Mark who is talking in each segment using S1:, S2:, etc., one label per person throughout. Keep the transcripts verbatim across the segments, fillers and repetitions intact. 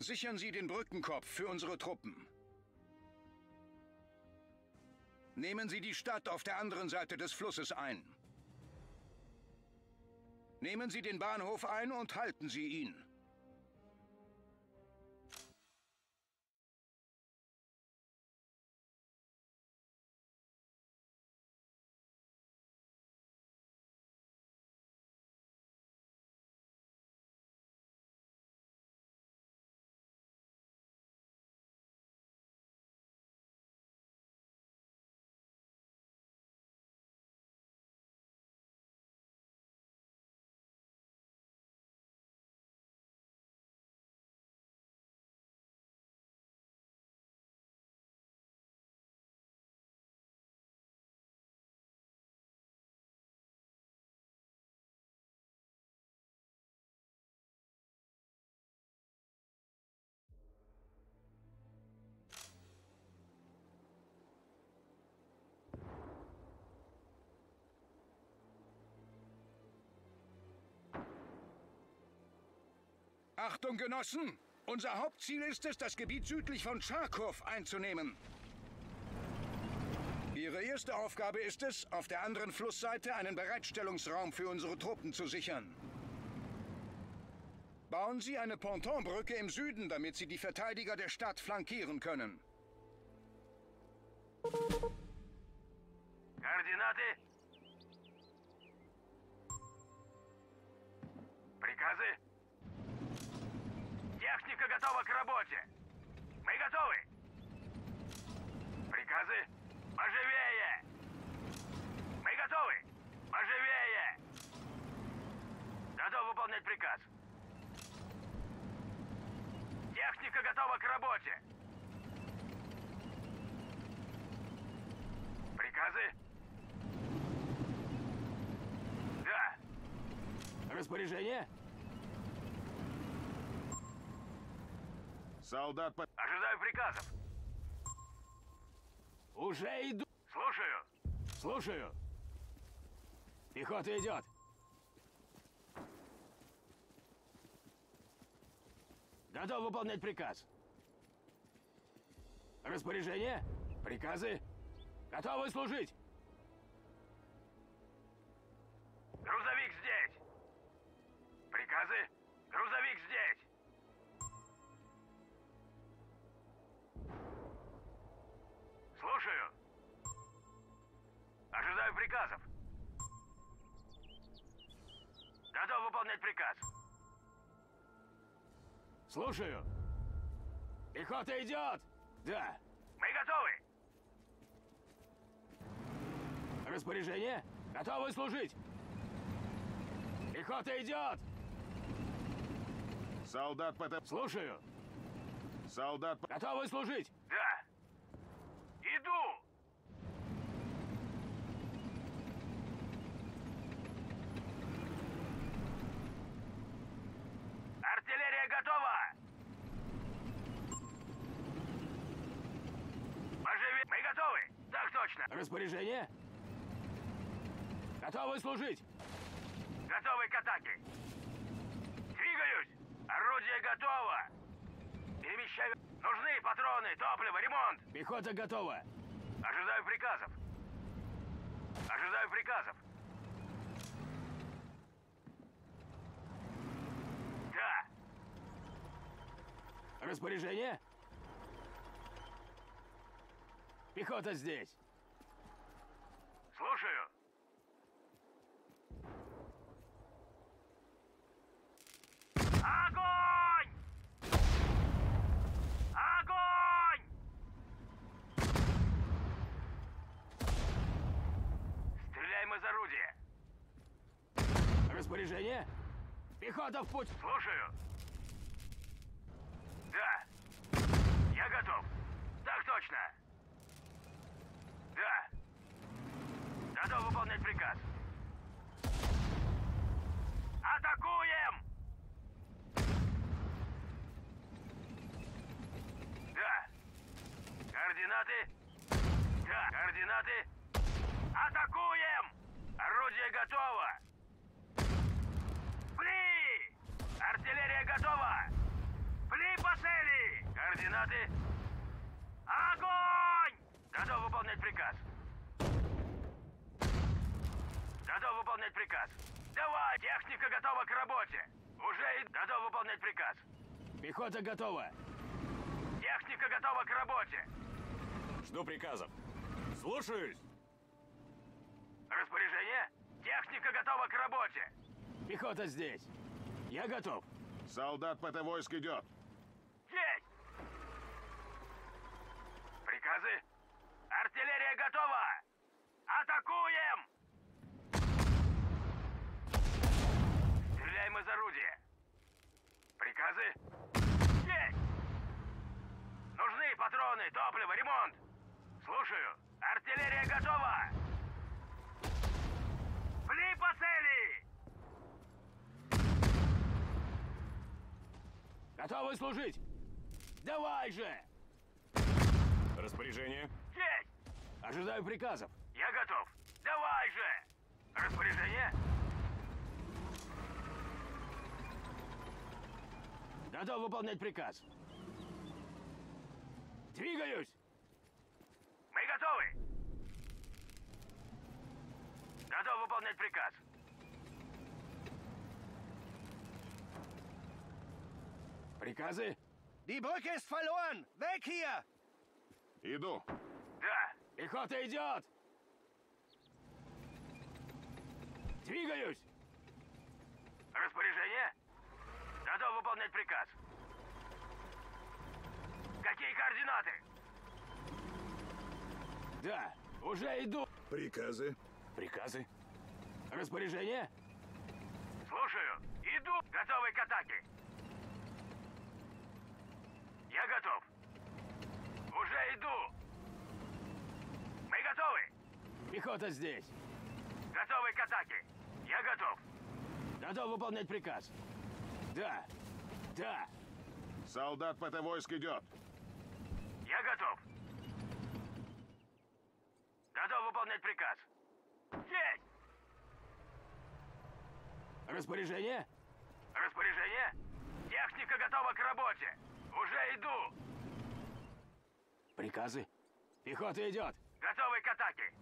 S1: Sichern Sie den Brückenkopf für unsere Truppen. Nehmen Sie die Stadt auf der anderen Seite des Flusses ein. Nehmen Sie den Bahnhof ein und halten Sie ihn. Achtung, Genossen! Unser Hauptziel ist es, das Gebiet südlich von Charkow einzunehmen. Ihre erste Aufgabe ist es, auf der anderen Flussseite einen Bereitstellungsraum für unsere Truppen zu sichern. Bauen Sie eine Pontonbrücke im Süden, damit Sie die Verteidiger der Stadt flankieren können.
S2: Координаты. Приказы. Техника готова к работе. Мы готовы. Приказы. Поживее. Мы готовы. Поживее. Готов выполнять приказ. Техника готова к работе. Приказы? Да.
S3: Распоряжение?
S4: Солдат по...
S2: Ожидаю приказов.
S3: Уже иду.
S2: Слушаю.
S3: Слушаю. Пехота идет. Готов выполнять приказ. Распоряжение? Приказы? Готовы служить?
S2: Грузовик здесь. Приказы? Грузовик здесь. Слушаю. Ожидаю приказов. Готов выполнять приказ.
S3: Слушаю. Пехота идет. Да.
S2: Мы готовы.
S3: Распоряжение? Готовы служить? Пехота идет.
S4: Солдат по...
S3: Слушаю.
S4: Солдат по...
S3: Готовы служить?
S2: Да. Иду. Артиллерия готова. Поживи. Мы готовы. Так точно.
S3: Распоряжение? Готовы служить?
S2: Готовы к атаке. Двигаюсь. Орудие готово. Перемещаю. Нужны патроны, топливо, ремонт.
S3: Пехота готова.
S2: Ожидаю приказов. Ожидаю приказов. Да.
S3: Распоряжение? Пехота здесь.
S2: Слушаю. Огонь! Огонь! Стреляем из орудия.
S3: Распоряжение? Пехота в путь.
S2: Слушаю. Да. Я готов. Так точно. Да. Готов выполнять приказ. Атакуем! Да. Координаты? Да. Координаты? Атакуем! Орудие готово! Пли! Артиллерия готова! Пли, пасы! приказ. Готов выполнять приказ. Давай, техника готова к работе. Уже и готов выполнять приказ.
S3: Пехота готова.
S2: Техника готова к работе.
S5: Жду приказов. Слушаюсь.
S2: Распоряжение? Техника готова к работе.
S3: Пехота здесь. Я готов.
S4: Солдат ПТ войск идет.
S2: Есть! Приказы? Артиллерия готова! Атакуем! Стреляем из орудия. Приказы? Есть! Нужны патроны, топливо, ремонт! Слушаю. Артиллерия готова! Пли по цели!
S3: Готовы служить. Давай же!
S5: Распоряжение.
S2: Есть!
S3: Ожидаю приказов.
S2: Я готов. Давай же! Распоряжение?
S3: Готов выполнять приказ. Двигаюсь!
S2: Мы готовы! Готов выполнять приказ.
S3: Приказы?
S1: Die Brücke ist verloren! Weg hier!
S4: Иду.
S2: Да.
S3: Пехота идет! Двигаюсь!
S2: Распоряжение? Готов выполнять приказ. Какие координаты?
S3: Да, уже иду.
S5: Приказы. Приказы.
S3: Распоряжение?
S2: Слушаю. Иду. Готовый к атаке. Я готов. Уже иду. Мы готовы.
S3: Пехота здесь.
S2: Готовый к атаке. Я готов.
S3: Готов выполнять приказ. Да, да.
S4: Солдат ПТ войск идет.
S2: Я готов. Готов выполнять приказ. Есть!
S3: Распоряжение?
S2: Распоряжение? Техника готова к работе. Уже иду.
S3: Приказы? Пехота идет.
S2: Готовый к атаке.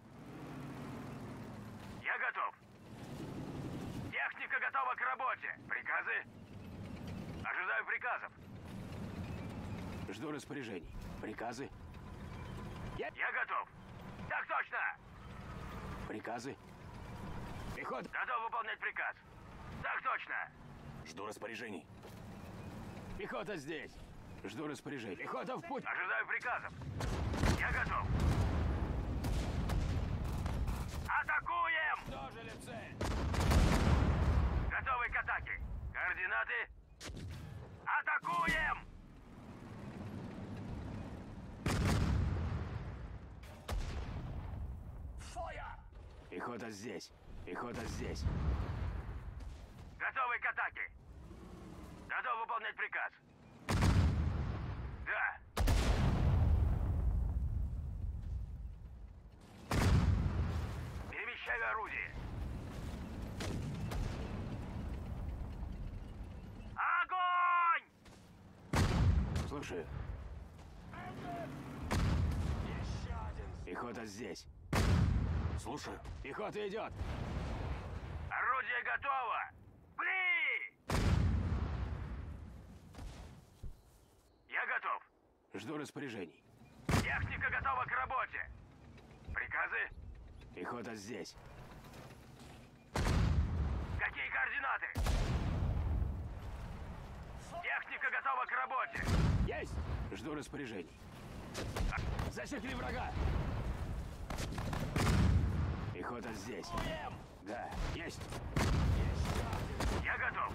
S2: Я готов. Техника готова к работе. Приказы? Ожидаю приказов.
S3: Жду распоряжений. Приказы? Я...
S2: Я готов. Так точно.
S3: Приказы? Пехота?
S2: Готов выполнять приказ. Так точно.
S5: Жду распоряжений.
S3: Пехота здесь. Жду распоряжений. Пехота в путь.
S2: Ожидаю приказов. Я готов. Атакуем!
S3: Дожили цель.
S2: Готовый к атаке. Координаты? Атакуем!
S3: Пехота здесь. Пехота здесь.
S2: Готовый к атаке. Готов выполнять приказ. Да. Перемещаю орудие. Огонь!
S3: Слушаю. Пехота здесь.
S5: Слушаю.
S3: Пехота идет.
S2: Орудие готово! Пли! Я готов.
S3: Жду распоряжений.
S2: Техника готова к работе. Приказы?
S3: Пехота здесь.
S2: Какие координаты? Техника готова к работе.
S3: Есть! Жду распоряжений. Засекли врага. Пехота здесь. Да, есть.
S2: Я готов.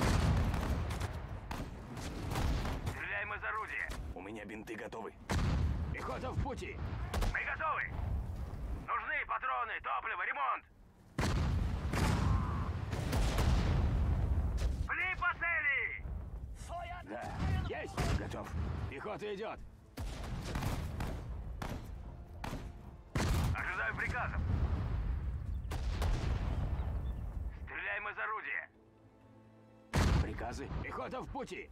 S2: Стреляем из орудия.
S5: У меня бинты готовы.
S3: Пехота в пути.
S2: Мы готовы. Нужны патроны, топливо, ремонт. Пли по цели!
S3: Да, есть. Готов. Пехота идет.
S2: Ожидаю приказов. Стреляем из орудия.
S3: Приказы. Пехота в пути.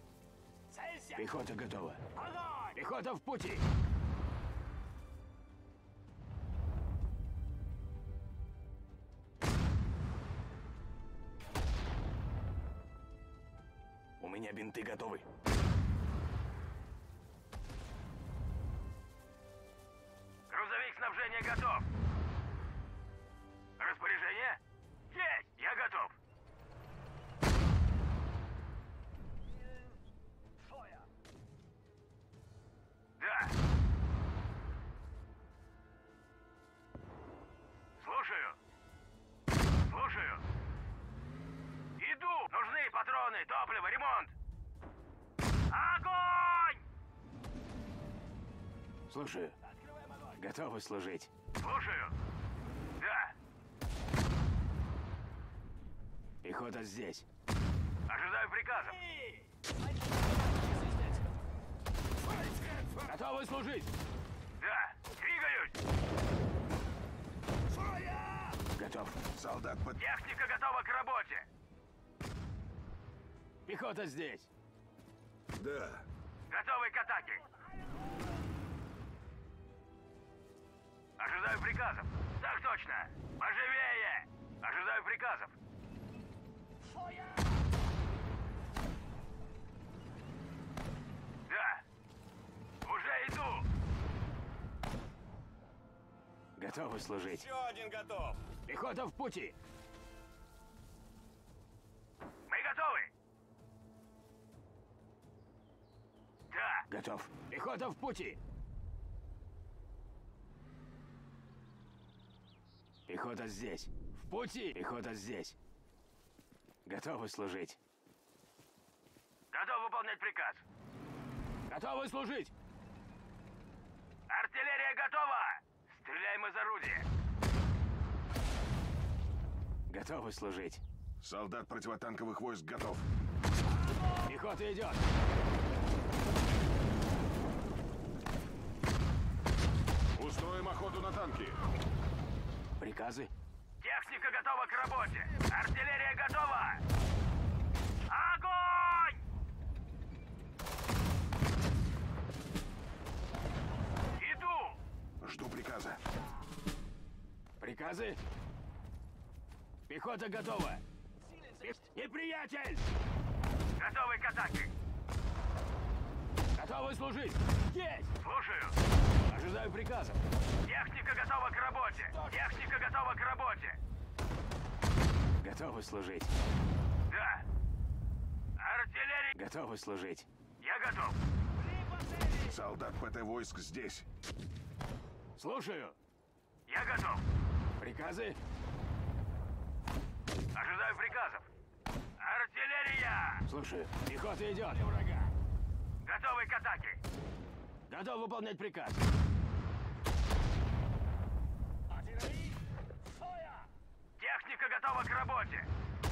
S3: Пехота готова. Пехота в пути.
S5: меня бинты готовы.
S2: Грузовик снабжения готов. Распоряжение? Есть! Я готов. Да. Слушаю. Слушаю. Иду. Нужны патроны, топливо, ремонт. Огонь!
S3: Слушаю. Готовы служить.
S2: Слушаю. Да.
S3: Пехота здесь.
S2: Ожидаю приказов.
S3: Готовы служить.
S2: Да. Двигаюсь.
S3: Готов.
S1: Солдат под...
S2: Техника готова к работе.
S3: Пехота здесь.
S1: Да.
S2: Готовы к атаке. Ожидаю приказов. Так точно. Поживее. Ожидаю приказов. Да. Уже иду.
S3: Готовы служить.
S5: Еще один готов.
S3: Пехота в пути.
S2: Мы готовы. Да.
S3: Готов. Пехота в пути. Пехота здесь. В пути. Пехота здесь. Готовы служить.
S2: Готов выполнять приказ.
S3: Готовы служить.
S2: Артиллерия готова. Стреляем из орудия.
S3: Готовы служить.
S4: Солдат противотанковых войск готов.
S3: Пехота идет.
S4: Устроим охоту на танки.
S3: Приказы.
S2: Техника готова к работе. Артиллерия готова. Огонь! Иду.
S4: Жду приказа.
S3: Приказы. Пехота готова. Пе- Неприятель!
S2: Готовы к атаке.
S3: Готовы служить. Есть!
S2: Слушаю.
S3: Ожидаю приказов.
S2: Техника готова к работе. Техника готова к работе.
S3: Готовы служить.
S2: Да. Артиллерия.
S3: Готовы служить.
S2: Я готов.
S4: Солдат ПТ войск здесь.
S3: Слушаю.
S2: Я готов.
S3: Приказы.
S2: Ожидаю приказов. Артиллерия.
S3: Слушаю. Пехота идет. Врага.
S2: Готовы к атаке.
S3: Готов выполнять приказ.
S2: Техника готова к работе.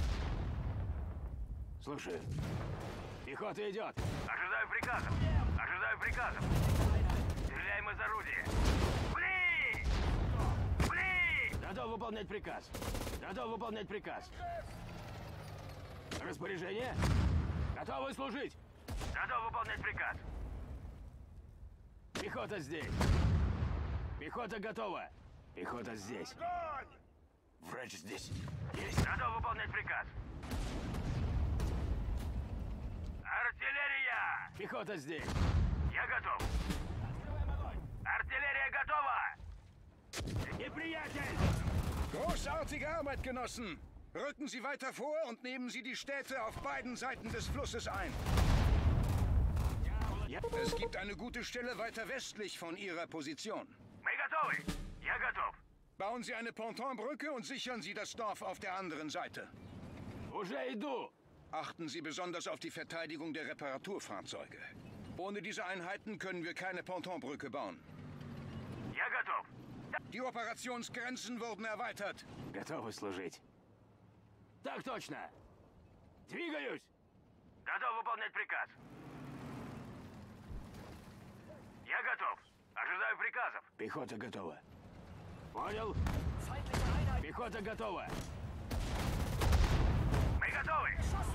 S3: Слушаю. Пехота идет.
S2: Ожидаю приказов. Ожидаю приказов. Стреляем из орудия. Пли! Пли!
S3: Готов выполнять приказ. Готов выполнять приказ. Распоряжение. Готовы служить.
S2: Готов выполнять приказ.
S3: Пехота здесь. Пехота готова. Пехота здесь.
S5: Врач здесь.
S2: Есть. Готов выполнять приказ. Артиллерия!
S3: Пехота здесь.
S2: Я готов. Артиллерия готова!
S3: Неприятель!
S1: Großartige Arbeit, Genossen! Rücken Sie weiter vor und nehmen Sie die Städte auf beiden Seiten des Flusses ein.
S3: Я...
S1: Es gibt eine gute Stelle weiter westlich von Ihrer Position.
S2: Мы готовы. Я готов.
S1: Bauen Sie eine Pontonbrücke und sichern Sie das Dorf auf der anderen Seite.
S3: Уже иду!
S1: Achten Sie besonders auf die Verteidigung der Reparaturfahrzeuge. Ohne diese Einheiten können wir keine Pontonbrücke bauen.
S2: Я готов.
S1: Die Operationsgrenzen wurden erweitert.
S3: Готовы служить. Так точно! Двигаюсь!
S2: Готов выполнять приказ. Я готов. Ожидаю приказов.
S3: Пехота готова. Понял? Пехота готова.
S2: Мы готовы.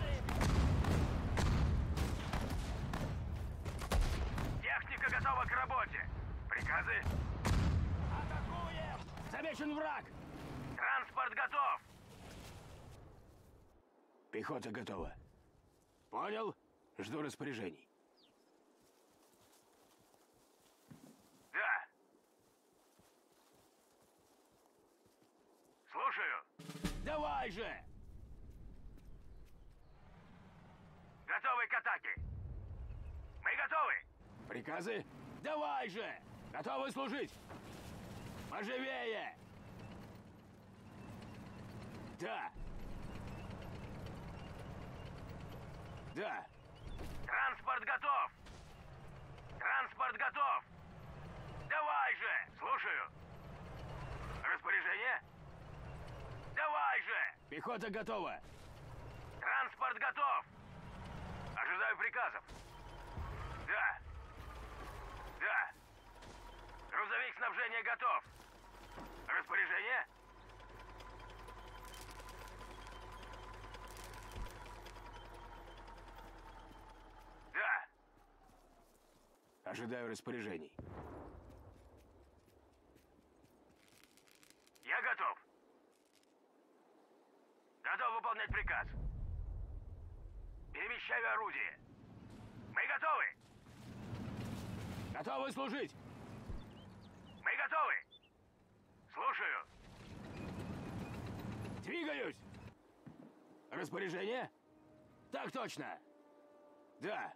S2: Техника готова к работе. Приказы.
S3: Замечен враг!
S2: Транспорт готов.
S3: Пехота готова. Понял? Жду распоряжений.
S2: Да. Слушаю.
S3: Давай же!
S2: Готовы к атаке. Мы готовы.
S3: Приказы? Давай же! Готовы служить! Поживее! Да! Да!
S2: Транспорт готов. Транспорт готов. Давай же. Слушаю. Распоряжение? Давай же.
S3: Пехота готова!
S2: Транспорт готов. Ожидаю приказов. Да. Да. Грузовик снабжения готов. Распоряжение? Да.
S3: Ожидаю распоряжений.
S2: Я готов. Готов выполнять приказ. Перемещаю орудие. Мы готовы.
S3: Готовы служить!
S2: Мы готовы. Слушаю.
S3: Двигаюсь! Распоряжение? Так точно! Да!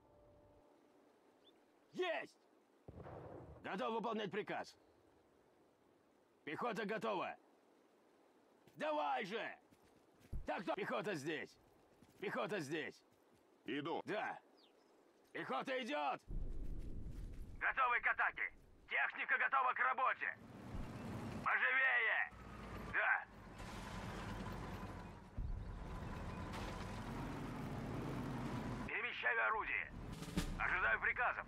S3: Есть! Готов выполнять приказ. Пехота готова. Давай же! Так то... Пехота здесь! Пехота здесь!
S4: Иду.
S3: Да! Пехота идет!
S2: Готовы к атаке. Техника готова к работе. Поживее. Да. Перемещаю орудие. Ожидаю приказов.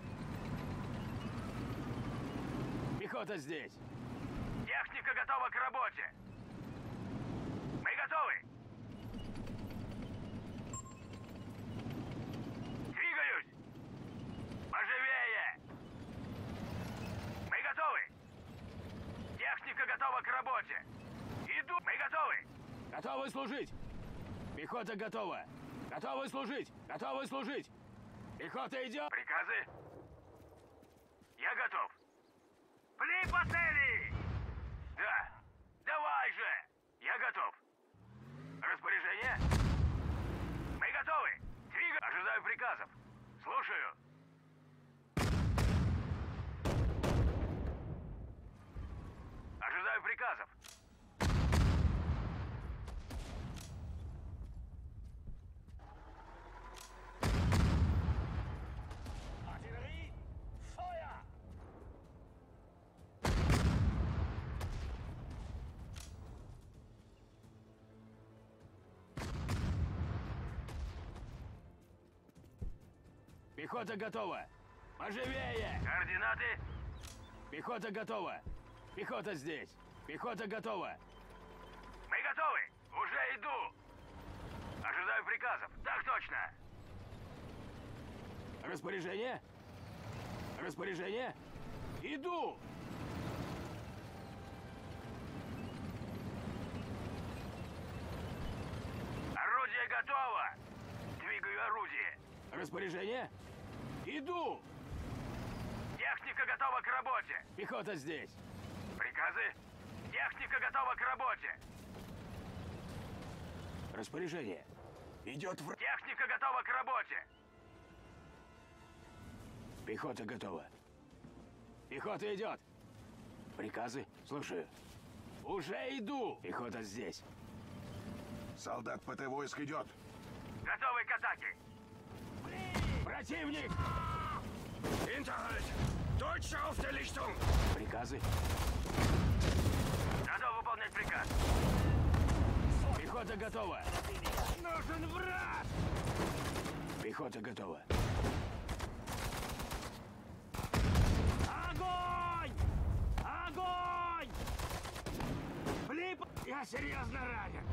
S3: Пехота здесь!
S2: Техника готова к работе. Мы готовы. Двигаюсь. Поживее. Мы готовы. Техника готова к работе. Иду. Мы готовы.
S3: Готовы служить! Пехота готова! Готовы служить! Готовы служить! Пехота идет!
S2: Приказы? Я готов. Пли по цели! Да. Давай же! Я готов. Распоряжение? Мы готовы. Двигай. Ожидаю приказов. Слушаю. Ожидаю приказов.
S3: Пехота готова! Поживее!
S2: Координаты?
S3: Пехота готова! Пехота здесь! Пехота готова!
S2: Мы готовы. Уже иду. Ожидаю приказов. Так точно.
S3: Распоряжение? Распоряжение? Иду!
S2: Орудие готово. Двигаю орудие.
S3: Распоряжение? Иду!
S2: Техника готова к работе.
S3: Пехота здесь!
S2: Приказы? Техника готова к работе.
S3: Распоряжение! Идет в...
S2: Техника готова к работе.
S3: Пехота готова! Пехота идет! Приказы? Слушаю. Уже иду! Пехота здесь!
S4: Солдат ПТ войск идет.
S2: Готовы к атаке.
S3: Противник!
S1: Hinterhalt! Deutsche auf der Lichtung!
S3: Приказы?
S2: Готов выполнять приказ.
S3: Пехота готова!
S1: Нужен враг!
S3: Пехота готова!
S1: Огонь! Огонь! Флип! Я серьезно ранен!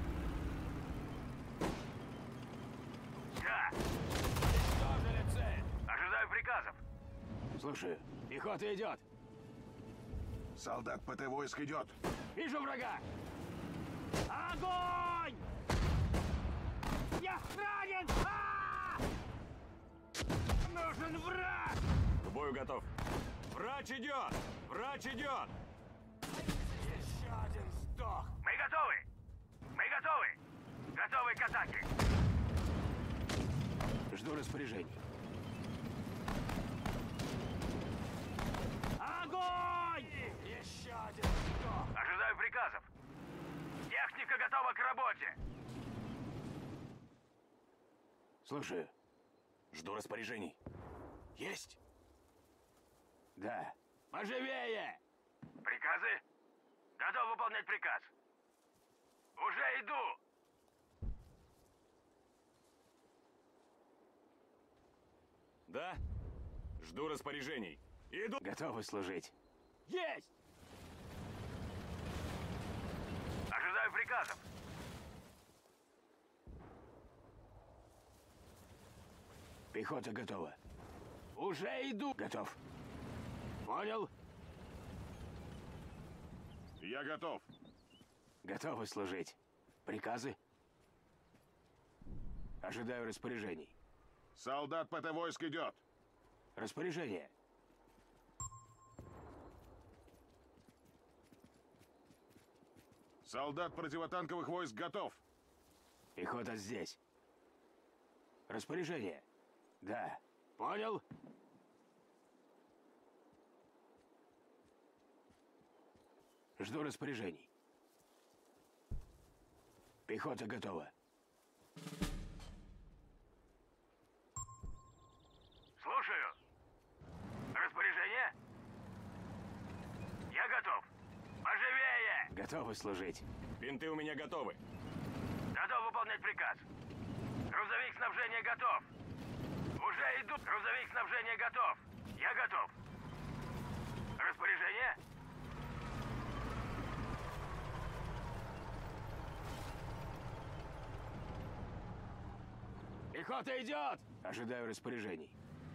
S2: Да.
S3: Уничтожили цель!
S2: Ожидаю приказов.
S3: Слушаю. Пехота идет!
S4: Солдат ПТ войск идет.
S3: Вижу врага!
S1: Огонь! Я ранен! А!
S5: бою готов. Врач идет! Врач идет!
S3: Еще один сдох.
S2: Мы готовы! Мы готовы! Готовы к атаке!
S3: Жду распоряжений. Огонь! Еще один сдох.
S2: Ожидаю приказов. Техника готова к работе.
S3: Слушаю.
S5: Жду распоряжений. Есть!
S3: Да. Поживее!
S2: Приказы? Готов выполнять приказ. Уже иду.
S5: Да? Жду распоряжений. Иду!
S3: Готовы служить. Есть!
S2: Ожидаю приказов.
S3: Пехота готова. Уже иду. Готов. Понял?
S4: Я готов.
S3: Готовы служить. Приказы? Ожидаю распоряжений.
S4: Солдат ПТ-войск идет.
S3: Распоряжение.
S4: Солдат противотанковых войск готов.
S3: Пехота здесь. Распоряжение. Да. Понял? Жду распоряжений. Пехота готова.
S2: Слушаю. Распоряжение? Я готов. Поживее!
S3: Готовы служить.
S5: Бинты у меня готовы.
S2: Готов выполнять приказ. Грузовик снабжения готов. Уже иду. Грузовик снабжения готов. Я готов. Распоряжение?
S3: Пехота идет! Ожидаю распоряжений.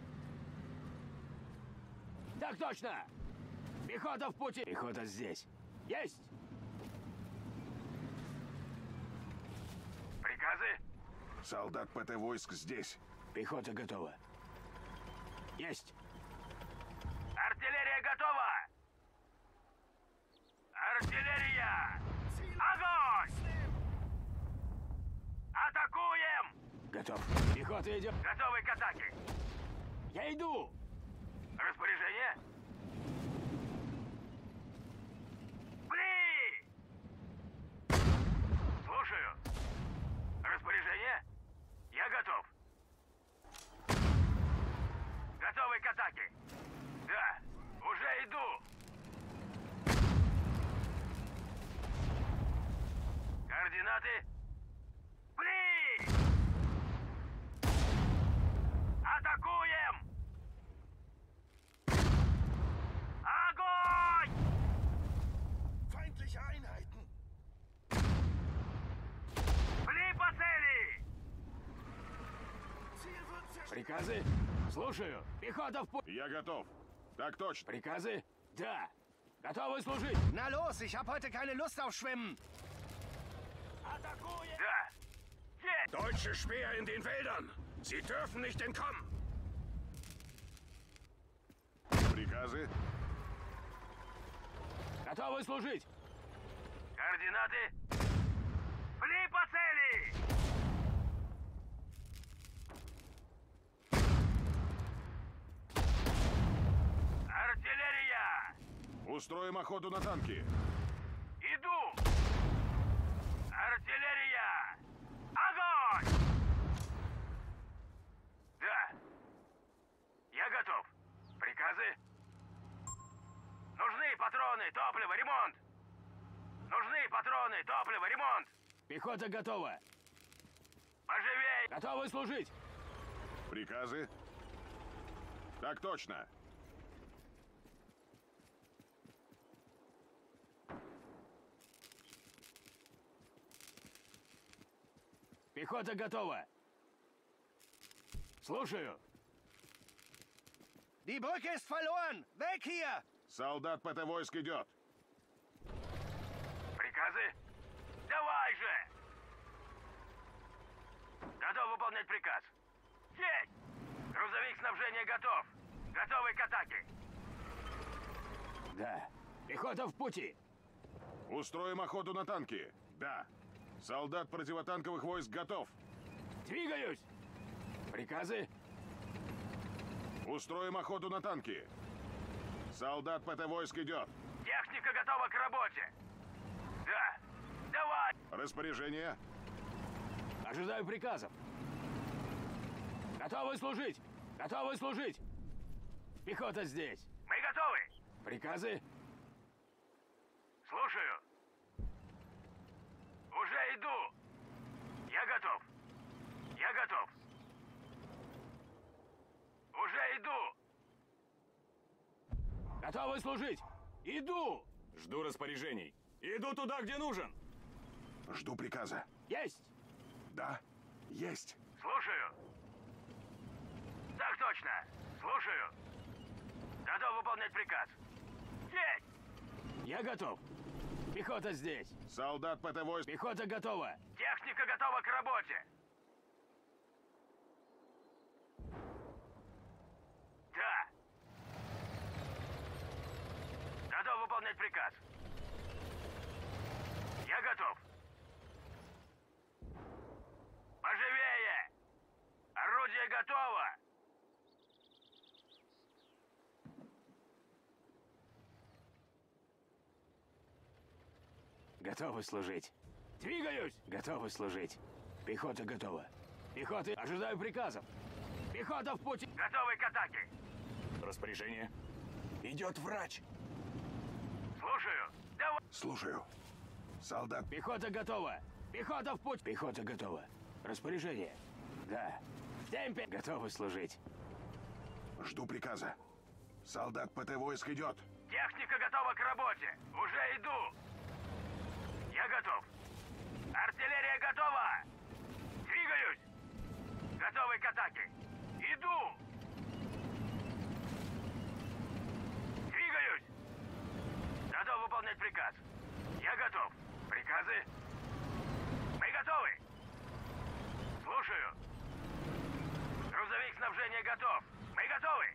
S3: Так точно! Пехота в пути! Пехота здесь. Есть!
S2: Приказы?
S4: Солдат ПТ-войск здесь.
S3: Пехота готова. Есть!
S2: Артиллерия готова! Артиллерия! Огонь! Атакуем!
S3: Готов. Пехота идет.
S2: Готовы к атаке!
S3: Я иду!
S2: Распоряжение? Пли! Слушаю. Распоряжение? Я готов. Готовы к атаке? Да, уже иду. Координаты? Пли! Атакуем! Огонь!
S1: Feindliche Einheiten!
S2: Пли по цели!
S1: Ziel wird zerstört!
S3: Приказы? Слушаю. Пехота в пути.
S4: Я готов. Так точно.
S3: Приказы? Да. Готовы служить.
S1: Na los, ich habe heute keine Lust auf Schwimmen!
S3: Атакуем!
S2: Да. Есть!
S1: Deutsche Speer in den Wäldern! Sie dürfen nicht entkommen!
S4: Приказы?
S3: Готовы служить.
S2: Координаты? Пли по цели! Артиллерия!
S4: Устроим охоту на танки.
S2: Иду! Артиллерия! Огонь! Да. Я готов. Приказы? Нужны патроны, топливо, ремонт! Нужны патроны, топливо, ремонт!
S3: Пехота готова.
S2: Поживей!
S3: Готовы служить.
S4: Приказы? Так точно.
S3: Пехота готова. Слушаю.
S1: Die Brücke ist verloren! Weg hier!
S4: Солдат ПТ-войск идет.
S2: Приказы? Давай же! Готов выполнять приказ. Есть! Грузовик снабжения готов. Готовы к атаке.
S3: Да. Пехота в пути.
S4: Устроим охоту на танки. Да. Солдат противотанковых войск готов.
S3: Двигаюсь. Приказы?
S4: Устроим охоту на танки. Солдат ПТ войск идет.
S2: Техника готова к работе. Да. Давай.
S4: Распоряжение.
S3: Ожидаю приказов. Готовы служить! Готовы служить! Пехота здесь.
S2: Мы готовы.
S3: Приказы?
S2: Слушаю. Уже иду. Я готов. Я готов. Уже иду.
S3: Готовы служить! Иду!
S5: Жду распоряжений. Иду туда, где нужен.
S4: Жду приказа.
S3: Есть!
S4: Да. Есть.
S2: Слушаю. Так точно. Слушаю. Готов выполнять приказ. Есть.
S3: Я готов. Пехота здесь.
S4: Солдат ПТ войск.
S3: Пехота готова.
S2: Техника готова к работе. Да. Готов выполнять приказ. Я готов. Поживее! Орудие готово!
S3: Готовы служить. Двигаюсь! Готовы служить. Пехота готова. Пехота, ожидаю приказов. Пехота в пути.
S2: Готовы к атаке!
S5: Распоряжение. Идет врач.
S2: Слушаю! Давай!
S4: Слушаю. Солдат.
S3: Пехота готова. Пехота в путь. Пехота готова. Распоряжение. Да. В темпе. Готовы служить.
S4: Жду приказа. Солдат ПТ войск идет.
S2: Техника готова к работе! Уже иду! Я готов! Артиллерия готова! Двигаюсь! Готовы к атаке! Иду! Двигаюсь! Готов выполнять приказ! Я готов! Приказы? Мы готовы! Слушаю! Грузовик снабжения готов! Мы готовы!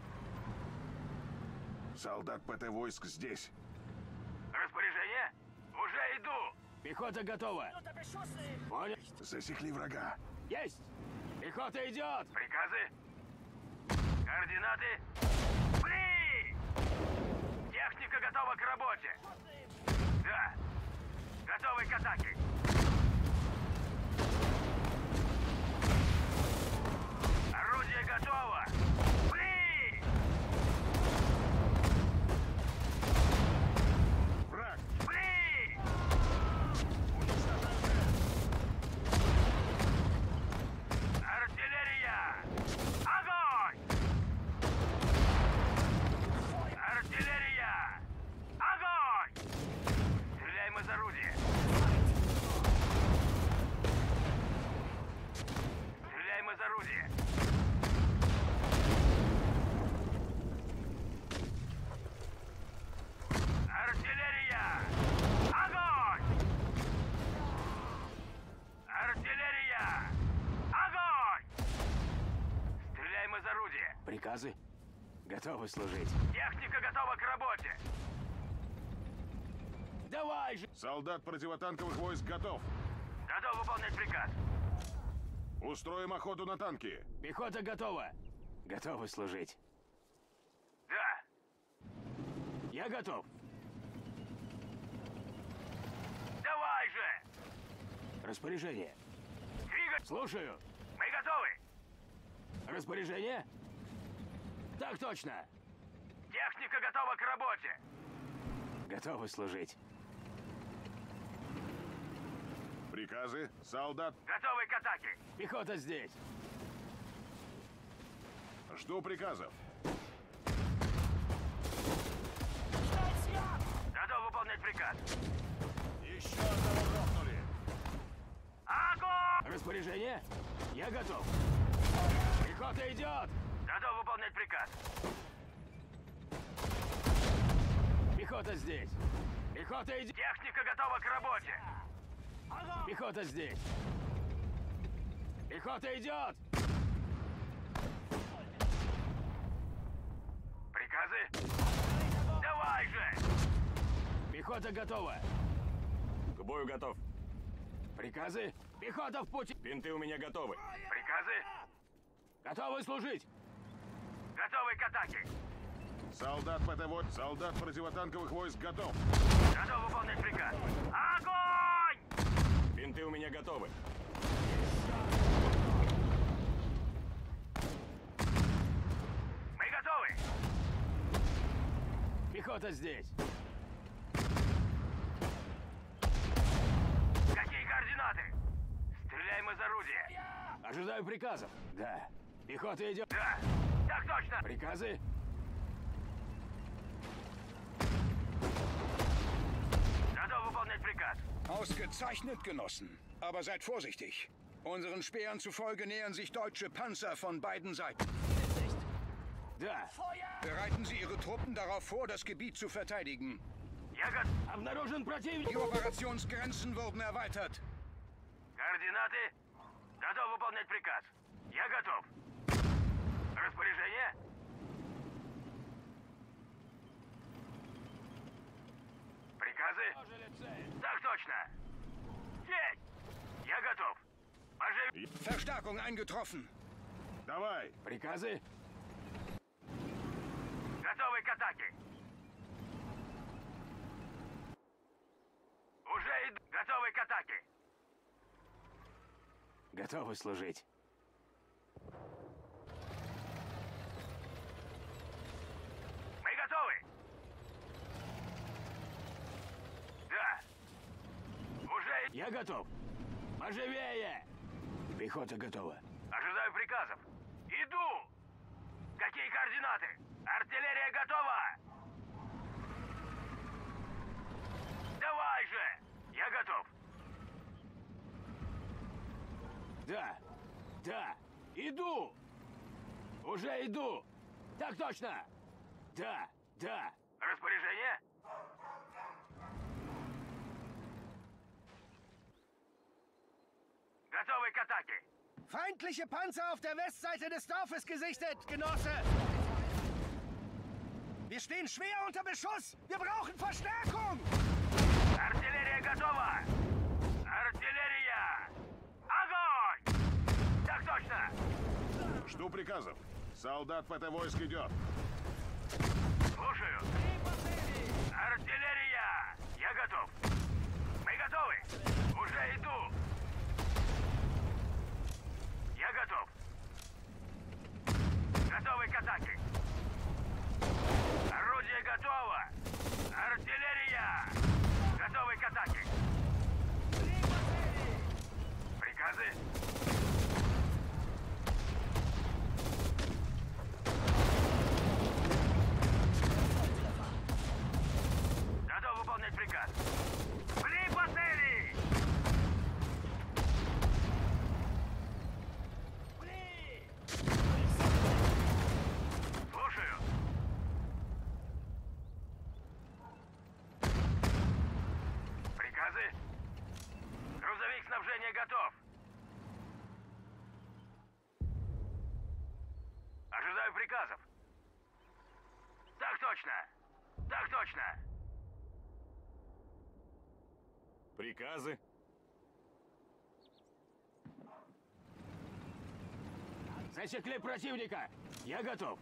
S4: Солдат ПТ войск здесь.
S2: Распоряжение? Уже иду!
S3: Пехота готова. Понял.
S4: Засекли врага.
S3: Есть! Пехота идет!
S2: Приказы? Координаты? При! Техника готова к работе! Да! Готовы к атаке! Орудие готово! При!
S4: Враг.
S2: При! Артиллерия! Огонь! Артиллерия! Огонь! Стреляем из орудия! Стреляем из орудия! Артиллерия! Огонь! Артиллерия! Огонь! Стреляем из орудия!
S3: Приказы? Готовы служить.
S2: Техника готова к работе!
S3: Давай же!
S4: Солдат противотанковых войск готов.
S2: Готов выполнять приказ!
S4: Устроим охоту на танки.
S3: Пехота готова. Готовы служить.
S2: Да!
S3: Я готов.
S2: Давай же!
S3: Распоряжение.
S2: Двигать!
S3: Слушаю.
S2: Мы готовы!
S3: Распоряжение? Так точно.
S2: Техника готова к работе!
S3: Готовы служить.
S4: Приказы. Солдат.
S2: Готовы к атаке!
S3: Пехота здесь.
S4: Жду приказов.
S2: Готов выполнять приказ!
S4: Еще одного грохнули.
S2: Огонь!
S3: Распоряжение? Я готов. Пехота идет!
S2: Готов выполнять приказ!
S3: Пехота здесь. Пехота идет.
S2: Техника готова к работе!
S3: Пехота здесь. Пехота идет!
S2: Приказы? Давай же!
S3: Пехота готова.
S5: К бою готов.
S3: Приказы? Пехота в пути.
S5: Бинты у меня готовы.
S2: Приказы?
S3: Готовы служить.
S2: Готовы к атаке.
S4: Солдат ПТ-войск, солдат противотанковых войск готов.
S2: Готов выполнять приказ. Огонь!
S5: Бинты у меня готовы.
S2: Мы готовы.
S3: Пехота здесь.
S2: Какие координаты? Стреляем из орудия.
S3: Ожидаю приказов. Да. Пехота идет.
S2: Да, так точно.
S3: Приказы?
S2: Готов выполнять приказ.
S1: Ausgezeichnet, Genossen. Aber seid vorsichtig. Unseren Spähern zufolge nähern sich deutsche Panzer von beiden Seiten.
S3: Да.
S1: Bereiten Sie Ihre Truppen darauf vor, das Gebiet zu verteidigen.
S2: Я готов.
S3: Обнаружен противник.
S1: Die Operationsgrenzen wurden erweitert.
S2: Координаты? Готов выполнять приказ. Я готов. Распоряжение? Приказы? Так точно. Есть! Я готов. Пожив...
S1: Verstärkung eingetroffen.
S4: Давай!
S3: Приказы?
S2: Готовы к атаке. Уже иду. Готовы к атаке.
S3: Готовы служить.
S2: Мы готовы. Да. Уже...
S3: Я готов. Поживее! Пехота готова.
S2: Ожидаю приказов. Иду. Какие координаты? Артиллерия готова. Давай же. Я готов.
S3: Да. Да. Иду. Уже иду. Так точно. Да. Да.
S2: Распоряжение? Готовы к атаке.
S1: Feindliche Panzer auf der Westseite des Dorfes gesichtet, Genosse! Wir stehen schwer unter Beschuss! Wir brauchen Verstärkung!
S2: Артиллерия готова! Артиллерия! Огонь! Так точно!
S4: Жду приказов. Солдат ПТ-войск идет.
S2: Слушаю. Артиллерия! Я готов. Мы готовы. Уже иду. Я готов. Готовы к атаке. Орудие готово. Артиллерия! Готовы к атаке. Приказы? Готов выполнять приказ. Пли по цели! Слушаю. Приказы? Грузовик снабжения готов. Ожидаю приказов. Так точно. Так точно.
S5: Приказы.
S3: Засекли противника. Я готов.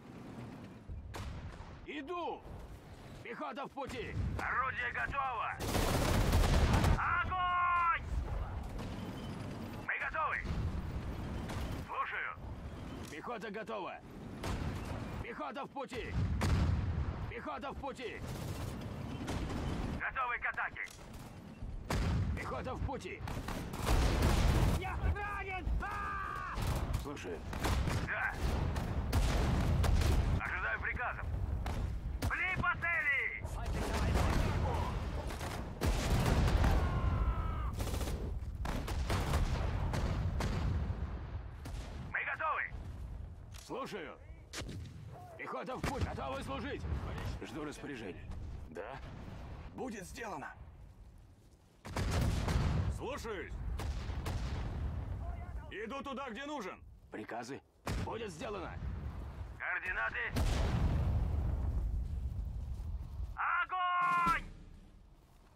S3: Иду. Пехота в пути.
S2: Орудие готово. Огонь! Мы готовы. Слушаю.
S3: Пехота готова. Пехота в пути. Пехота в пути.
S2: Готовы к атаке.
S3: Пехота в пути.
S1: Я ранен! А!
S3: Слушаю.
S2: Да. Ожидаю приказов. Пли по цели! Мы готовы.
S3: Слушаю. Пехота в путь. Готовы служить. Жду распоряжения. Да? Будет сделано.
S5: Слушаюсь. Иду туда, где нужен.
S3: Приказы. Будет сделано.
S2: Координаты. Огонь!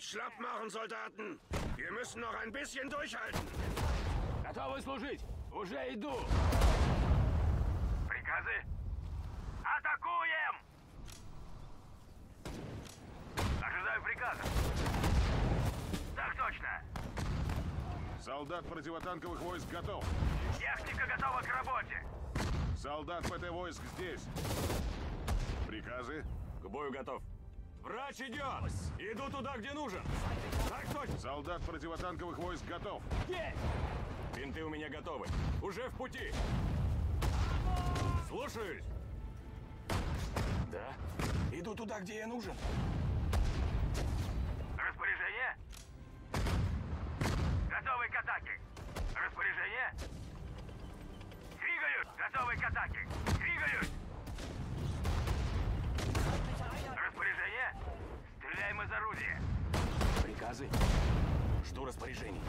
S1: schlapp machen, Soldaten. Wir müssen noch ein bisschen durchhalten.
S3: Готовы служить! Уже иду!
S2: Приказы? Атакуем! Ожидаю приказа. Так точно.
S4: Солдат противотанковых войск готов.
S2: Техника готова к работе.
S4: Солдат ПТ войск здесь. Приказы?
S5: К бою готов. Врач идет! Иду туда, где нужен! Так точно!
S4: Солдат противотанковых войск готов.
S3: Есть!
S5: Бинты у меня готовы. Уже в пути. Слушаюсь.
S3: Да? Иду туда, где я нужен.
S2: Распоряжение? Готовы к атаке. Распоряжение? Двигаюсь! Готовы к атаке. Двигаюсь! Распоряжение? Стреляем из орудия.
S3: Приказы? Жду распоряжений.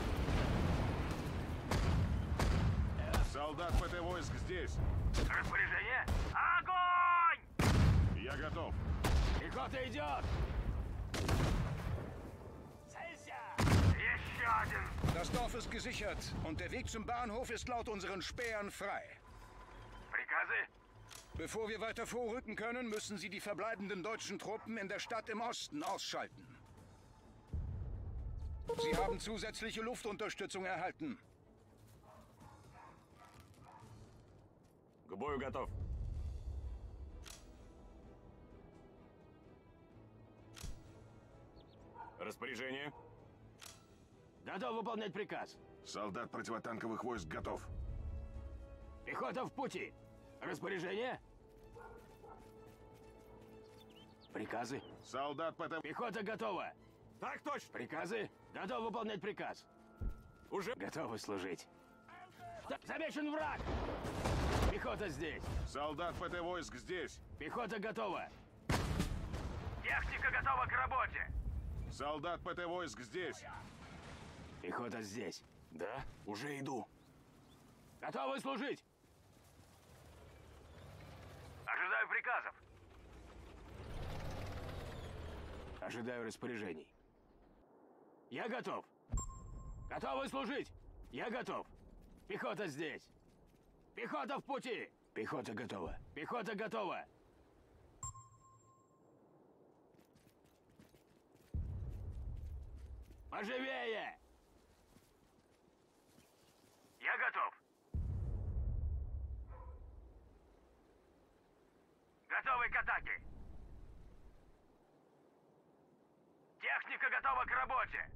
S4: Солдат ПТ войск здесь.
S2: Распоряжение? Огонь!
S4: Я готов.
S3: Пехота идет!
S2: Еще один!
S1: Das Dorf ist gesichert und der Weg zum Bahnhof ist laut unseren Spähern frei.
S2: Приказы?
S1: Bevor wir weiter vorrücken können, müssen Sie die verbleibenden deutschen Truppen in der Stadt im Osten ausschalten. Sie haben zusätzliche Luftunterstützung erhalten.
S5: К бою готов. Распоряжение.
S3: Готов выполнять приказ.
S4: Солдат противотанковых войск готов.
S3: Пехота в пути. Распоряжение? Приказы?
S4: Солдат ПТ...
S3: Пехота готова.
S5: Так точно!
S3: Приказы? Готов выполнять приказ.
S5: Уже
S3: Готовы служить. За- Замечен враг! Пехота здесь.
S4: Солдат ПТ войск здесь.
S3: Пехота готова.
S2: Техника готова к работе.
S4: Солдат ПТ войск здесь.
S3: Пехота здесь. Да? Уже иду. Готовы служить.
S2: Ожидаю приказов.
S3: Ожидаю распоряжений. Я готов. Готовы служить. Я готов. Пехота здесь. Пехота в пути. Пехота готова. Пехота готова. Поживее!
S2: Я готов. Готовы к атаке. Техника готова к работе.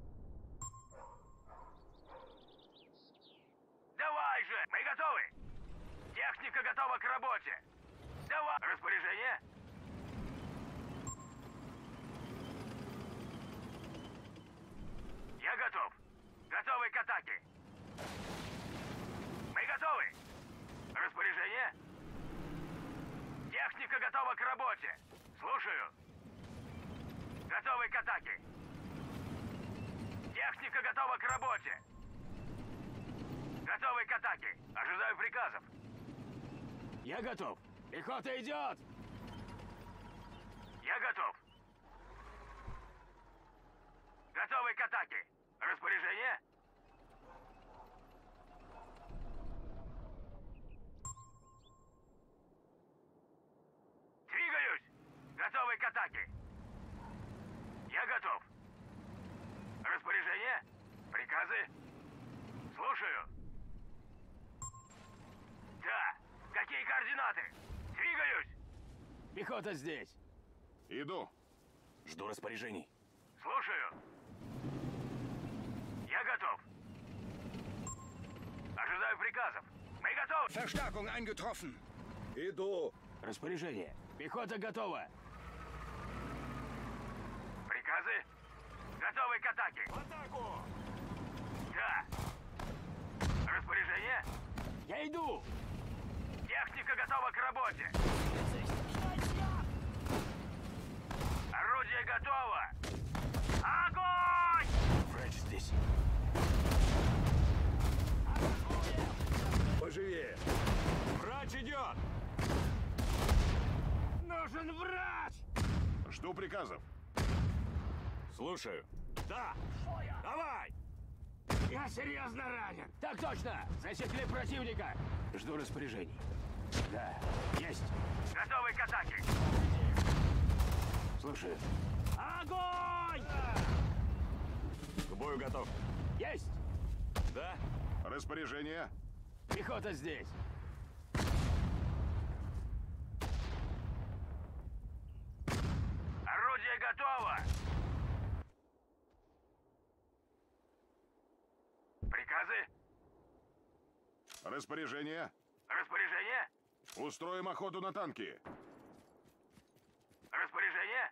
S2: Давай же! Мы готовы! Техника готова к работе. Давай! Распоряжение? Я готов. Готовы к атаке. Мы готовы. Распоряжение? Техника готова к работе. Слушаю. Готовы к атаке. Техника готова к работе. Готовы к атаке. Ожидаю приказов.
S3: Я готов. Пехота идет!
S2: Я готов. Готовы к атаке. Распоряжение? Двигаюсь! Готовы к атаке. Я готов. Распоряжение? Приказы? Слушаю. Да. Какие координаты? Двигаюсь!
S3: Пехота здесь.
S4: Иду.
S3: Жду распоряжений.
S2: Слушаю. Я готов. Ожидаю приказов. Мы готовы.
S1: Verstärkung eingetroffen.
S6: Иду.
S3: Распоряжение. Пехота готова.
S2: Приказы? Готовы к атаке.
S5: в атаку!
S2: Да. Распоряжение?
S3: Я иду!
S2: Техника готова к работе. Орудие готово. Огонь!
S3: Врач здесь.
S6: Поживее.
S5: Врач идет!
S3: Нужен врач!
S4: Жду приказов.
S5: Слушаю. Да! Давай!
S3: Я серьезно ранен. Так точно! Засекли противника. Жду распоряжений. Да, есть.
S2: Готовы к атаке!
S3: Слушаю. Огонь!
S5: К бою готов.
S3: Есть!
S5: Да?
S4: Распоряжение.
S3: Пехота здесь.
S2: Орудие готово! Приказы?
S4: Распоряжение.
S2: Распоряжение?
S4: Устроим охоту на танки.
S2: Распоряжение?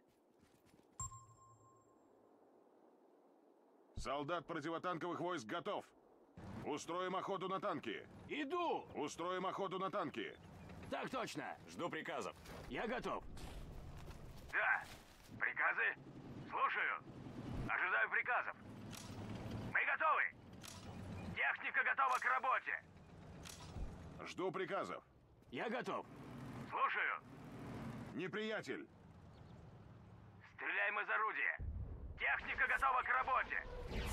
S4: Солдат противотанковых войск готов. Устроим охоту на танки.
S3: Иду!
S4: Устроим охоту на танки.
S3: Так точно!
S5: Жду приказов.
S3: Я готов.
S2: Да. Приказы? Слушаю. Ожидаю приказов. Мы готовы. Техника готова к работе.
S4: Жду приказов.
S3: Я готов.
S2: Слушаю.
S4: Неприятель.
S2: Стреляем из орудия. Техника готова к работе.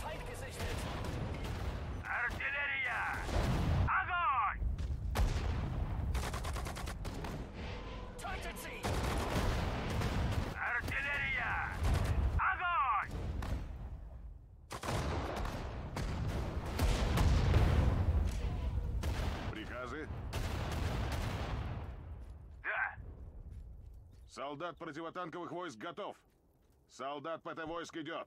S2: Артиллерия! Огонь! Артиллерия! Огонь!
S4: Приказы.
S2: Да.
S4: Солдат противотанковых войск готов. Солдат ПТ войск идет.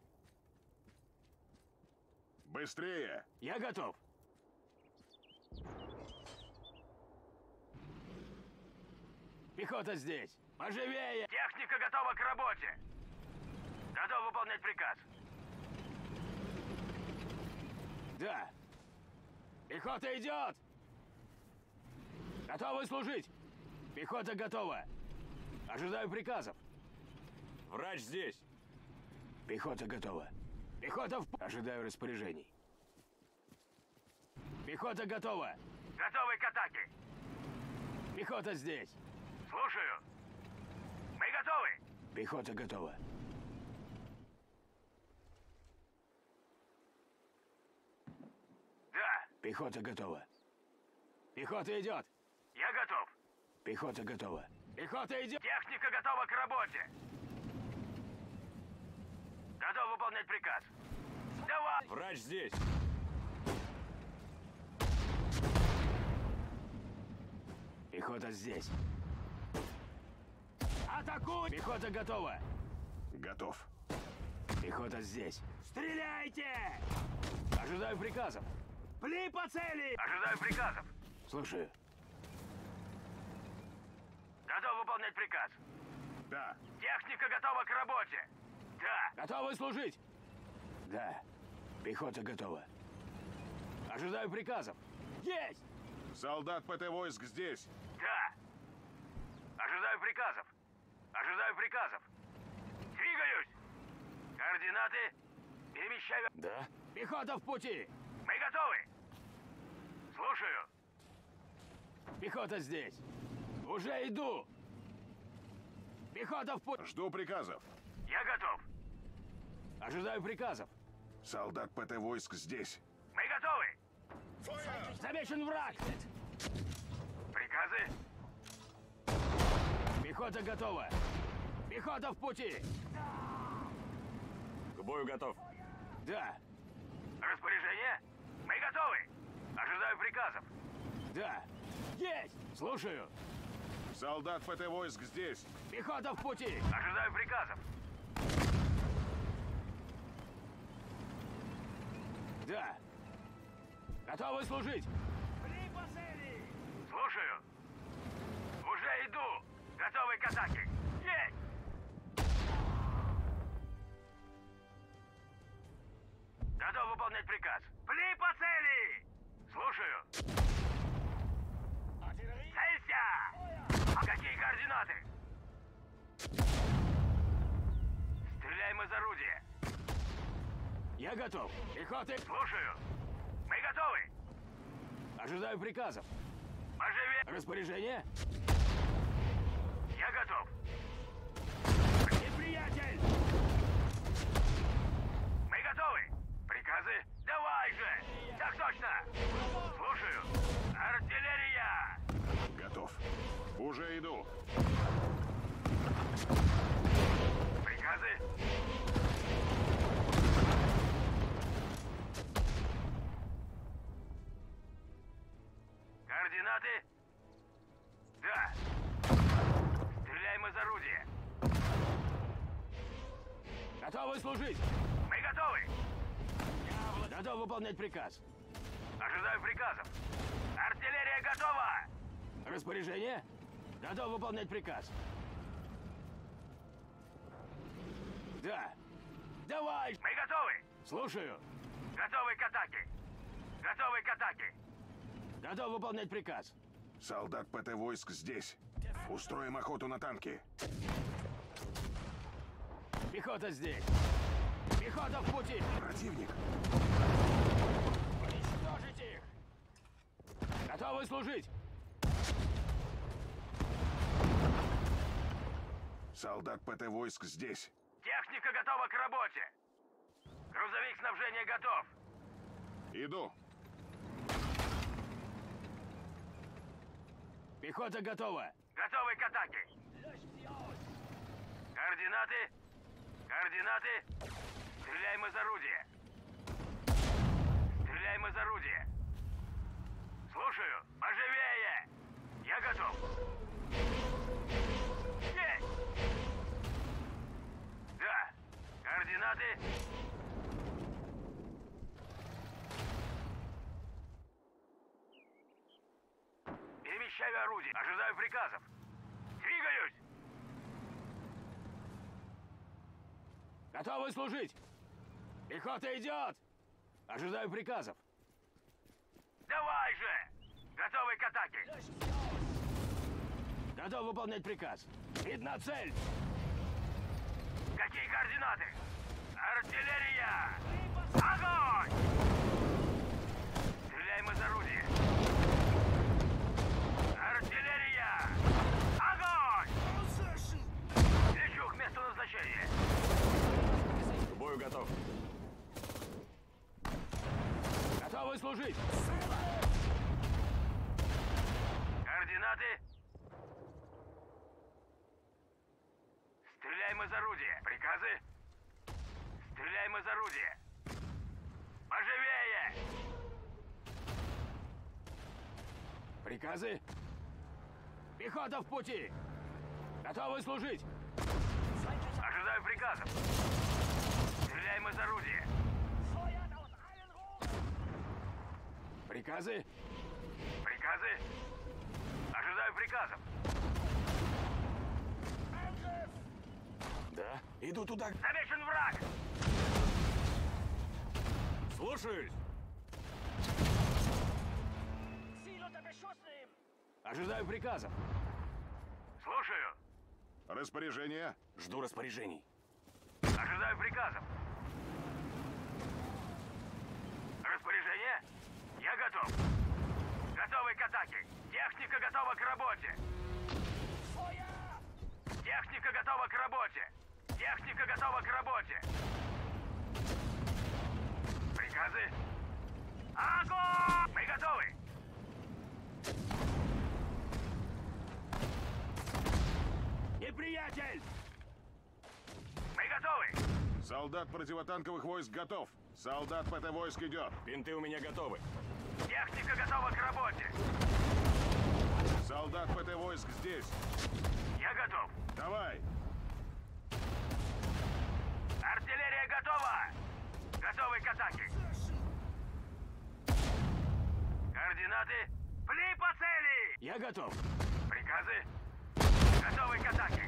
S4: Быстрее!
S3: Я готов. Пехота здесь. Поживее!
S2: Техника готова к работе. Готов выполнять приказ.
S3: Да. Пехота идет! Готовы служить! Пехота готова! Ожидаю приказов.
S5: Врач здесь.
S3: Пехота готова. Пехота в... Ожидаю распоряжений. Пехота готова.
S2: Готовы к атаке.
S3: Пехота здесь.
S2: Слушаю. Мы готовы.
S3: Пехота готова.
S2: Да.
S3: Пехота готова. Пехота идет.
S2: Я готов.
S3: Пехота готова. Пехота идет.
S2: Техника готова к работе. Готов выполнять приказ. Давай.
S5: Врач здесь.
S3: Пехота здесь. Атакуй! Пехота готова.
S4: Готов.
S3: Пехота здесь. Стреляйте! Ожидаю приказов. Пли по цели!
S2: Ожидаю приказов.
S3: Слушаю.
S2: Готов выполнять приказ.
S4: Да.
S2: Техника готова к работе. Да.
S3: Готовы служить? Да. Пехота готова. Ожидаю приказов. Есть!
S4: Солдат ПТ войск здесь.
S2: Да. Ожидаю приказов. Ожидаю приказов. Двигаюсь. Координаты. Перемещаю.
S3: Да. Пехота в пути!
S2: Мы готовы. Слушаю.
S3: Пехота здесь. Уже иду. Пехота в пути!
S4: Жду приказов.
S2: Я готов.
S3: Ожидаю приказов.
S4: Солдат ПТ войск здесь.
S2: Мы готовы.
S3: Замечен враг!
S2: Приказы.
S3: Пехота готова. Пехота в пути!
S5: К бою готов.
S3: Да.
S2: Распоряжение. Мы готовы. Ожидаю приказов.
S3: Да. Есть! Слушаю.
S4: Солдат ПТ войск здесь.
S3: Пехота в пути!
S2: Ожидаю приказов.
S3: Да. Готовы служить?
S2: Слушаю. Уже иду. Готовы к атаке. Есть. Готов выполнять приказ. Пли по цели. Слушаю. Целься! А какие координаты? Стреляем из орудия.
S3: Я готов. Пехоты!
S2: Слушаю. Мы готовы.
S3: Ожидаю приказов.
S2: Поживее.
S3: Распоряжение?
S2: Я готов.
S3: Неприятель!
S2: точно! Слушаю! Артиллерия!
S4: Готов. Уже иду.
S2: Приказы? Координаты? Да. Стреляем из орудия.
S3: Готовы служить!
S2: Мы готовы!
S3: Готов выполнять приказ.
S2: Ожидаю приказов. Артиллерия готова!
S3: Распоряжение? Готов выполнять приказ. Да. Давай!
S2: Мы готовы!
S3: Слушаю.
S2: Готовы к атаке! Готовы к атаке!
S3: Готов выполнять приказ.
S4: Солдат ПТ войск здесь. Устроим охоту на танки.
S3: Пехота здесь. Пехота в пути.
S4: Противник.
S3: Уничтожить их. Готовы служить.
S4: Солдат ПТ войск здесь.
S2: Техника готова к работе! Грузовик снабжения готов!
S4: Иду.
S3: Пехота готова.
S2: Готовы к атаке! Координаты? Координаты? Стреляем из орудия! Стреляем из орудия! Слушаю! Поживее! Я готов! Есть! Да! Координаты? Перемещаю орудие. Ожидаю приказов. Двигаюсь!
S3: Готовы служить. Пехота идет. Ожидаю приказов.
S2: Давай же! Готовы к атаке!
S3: Готов выполнять приказ. Видна цель.
S2: Какие координаты? Артиллерия! Огонь! Стреляем из орудия. Артиллерия! Огонь! Лечу к месту назначения.
S5: К бою готов.
S3: Готовы служить.
S2: Координаты? Стреляем из орудия. Приказы? Стреляем из орудия. Поживее!
S3: Приказы. Пехота в пути. Готовы служить.
S2: Ожидаю приказов. Стреляем из орудия.
S3: Приказы.
S2: Приказы? Ожидаю приказов.
S3: Да. Иду туда.
S2: Замечен враг!
S5: Слушаюсь.
S3: Ожидаю приказов.
S2: Слушаю.
S4: Распоряжение.
S3: Жду распоряжений.
S2: Ожидаю приказов. Распоряжение? Я готов. Готовы к атаке. Техника готова к работе. Техника готова к работе. Техника готова к работе. Приказы? Огонь! Мы готовы.
S3: Неприятель!
S2: Мы готовы.
S4: Солдат противотанковых войск готов. Солдат ПТ войск идет.
S5: Бинты у меня готовы.
S2: Техника готова к работе.
S4: Солдат ПТ войск здесь.
S2: Я готов.
S4: Давай.
S2: Артиллерия готова. Готовы к атаке. Координаты? Пли по цели!
S3: Я готов.
S2: Приказы? Готовы к атаке.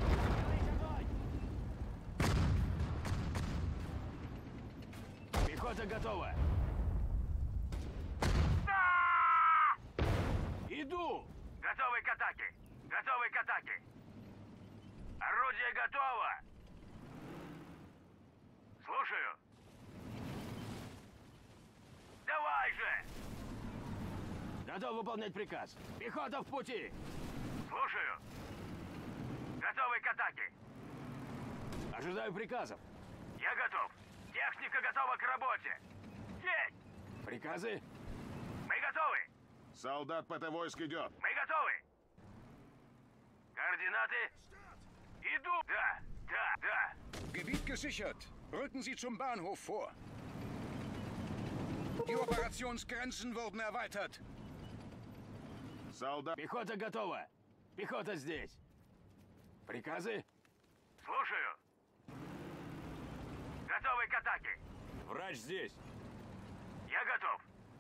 S3: Пехота готова.
S2: Да!
S3: Иду.
S2: Готовы к атаке. Готовы к атаке. Орудие готово. Слушаю. Давай же!
S3: Готов выполнять приказ. Пехота в пути.
S2: Слушаю. Готовы к атаке.
S3: Ожидаю приказов.
S2: Я готов. Техника готова к работе. Есть!
S3: Приказы.
S2: готовы!
S4: Солдат ПТ войск идет.
S2: Мы готовы! Координаты? Иду! Да, да, да!
S1: Gebiet gesichert. Rücken Sie zum Bahnhof vor. Die Operationsgrenzen wurden erweitert.
S4: Солдат...
S3: Пехота готова. Пехота здесь. Приказы?
S2: Слушаю. Готовы к атаке.
S5: Врач здесь.
S2: Я готов.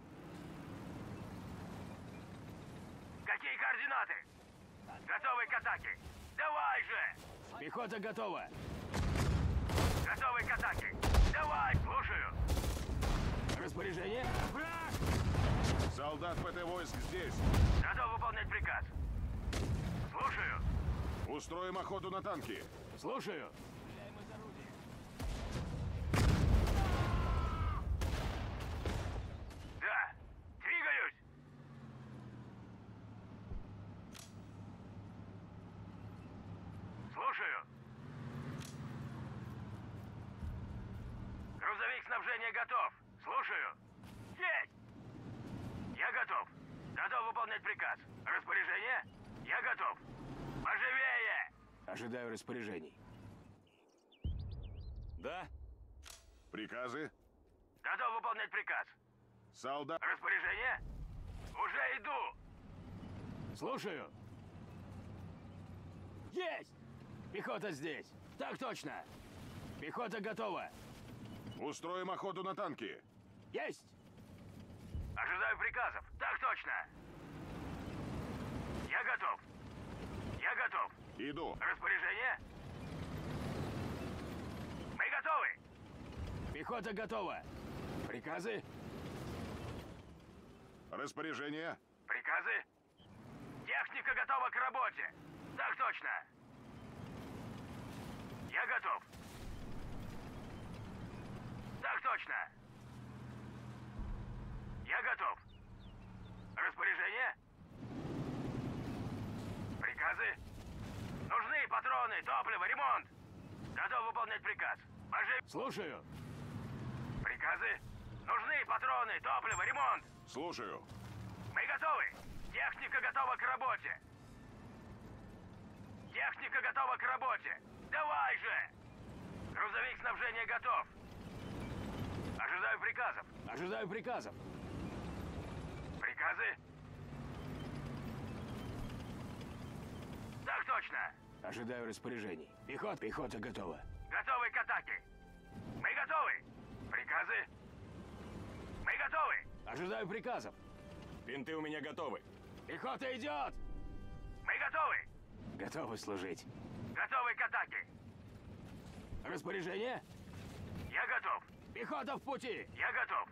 S2: Какие координаты? Готовы к атаке. Давай же!
S3: Пехота готова.
S2: Готовы к атаке. Давай, слушаю.
S3: Распоряжение? Враг!
S4: Солдат ПТ войск здесь.
S2: Готов выполнять приказ. Слушаю.
S4: Устроим охоту на танки.
S3: Слушаю.
S2: Да, двигаюсь. Слушаю. Грузовик снабжения готов. Слушаю. Есть! Я готов. Готов выполнять приказ. Распоряжение? Я готов. Поживее!
S3: Ожидаю распоряжений.
S5: Да?
S4: Приказы.
S2: Готов выполнять приказ.
S4: Солдат...
S2: Распоряжение? Уже иду!
S3: Слушаю. Есть! Пехота здесь. Так точно. Пехота готова.
S4: Устроим охоту на танки.
S3: Есть!
S2: Ожидаю приказов. Так точно! Я готов. Я готов.
S4: Иду.
S2: Распоряжение? Мы готовы!
S3: Пехота готова. Приказы?
S4: Распоряжение.
S2: Приказы? Техника готова к работе. Так точно. Я готов. Так точно. Я готов. Распоряжение? Приказы? Нужны патроны, топливо, ремонт. Готов выполнять приказ. Пожи...
S3: Слушаю.
S2: Приказы? Нужны патроны, топливо, ремонт.
S4: Слушаю.
S2: Мы готовы. Техника готова к работе. Техника готова к работе. Давай же! Грузовик снабжения готов. Ожидаю приказов.
S3: Ожидаю приказов.
S2: Приказы? Так точно.
S3: Ожидаю распоряжений. Пехота, пехота готова.
S2: Готовы к атаке. Мы готовы. Приказы? Мы готовы.
S3: Ожидаю приказов.
S5: Винты у меня готовы.
S3: Пехота идет!
S2: Мы готовы.
S3: Готовы служить.
S2: Готовы к атаке.
S3: Распоряжение?
S2: Я готов.
S3: Пехота в пути!
S2: Я готов.